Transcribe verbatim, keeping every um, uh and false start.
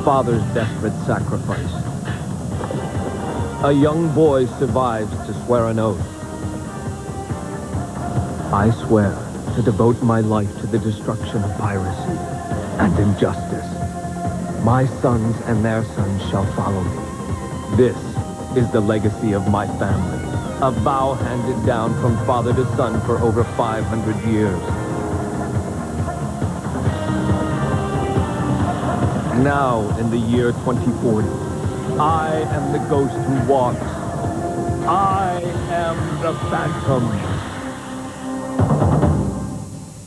father's desperate sacrifice. A young boy survives to swear an oath. I swear to devote my life to the destruction of piracy and injustice. My sons and their sons shall follow me. This is the legacy of my family, a vow handed down from father to son for over five hundred years. Now, in the year twenty forty, I am the ghost who walks. I am the Phantom.